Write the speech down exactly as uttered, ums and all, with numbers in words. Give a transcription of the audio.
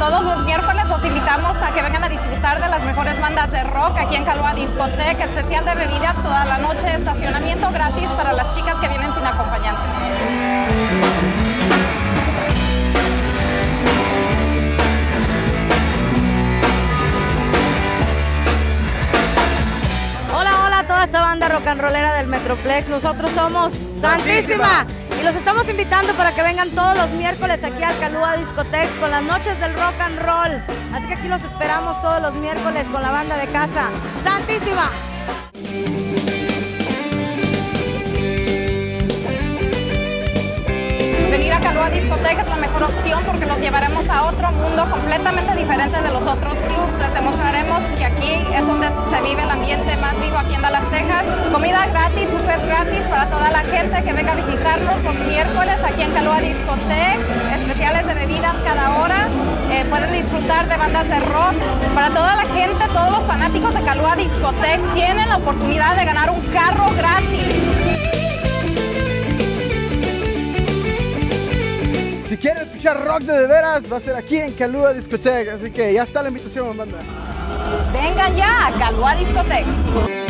todos los miércoles los invitamos a que vengan a disfrutar de las mejores bandas de rock aquí en Kahlua Discotheque, especial de bebidas toda la noche, estacionamiento gratis para las chicas que vienen sin acompañante. Toda esa banda rock and rollera del Metroplex, nosotros somos Santísima y los estamos invitando para que vengan todos los miércoles aquí al Kahlua Discotheque con las noches del rock and roll, así que aquí los esperamos todos los miércoles con la banda de casa Santísima. Venir a Kahlua Discotheque es la mejor opción porque los llevaremos a otro mundo completamente diferente de los otros clubs. Les demostraremos que aquí es donde se vive el ambiente más vivo aquí en Dallas, Texas. Comida gratis, buffet gratis para toda la gente que venga a visitarnos los miércoles aquí en Kahlua Discotheque. Especiales de bebidas cada hora. Eh, pueden disfrutar de bandas de rock. Para toda la gente, todos los fanáticos de Kahlua Discotheque tienen la oportunidad de ganar un carro gratis. Si quieren escuchar rock de, de veras, va a ser aquí en Kahlua Discotheque, así que ya está la invitación, banda. Vengan ya a Kahlua Discotheque.